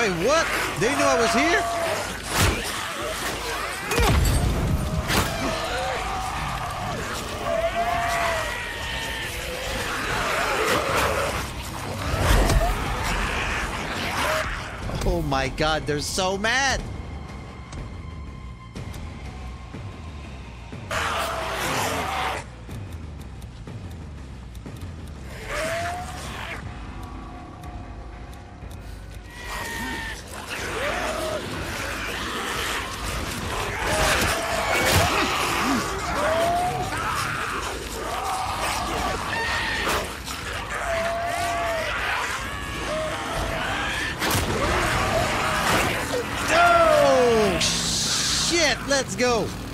Wait, what? They knew I was here? Oh my god, they're so mad! Let's go!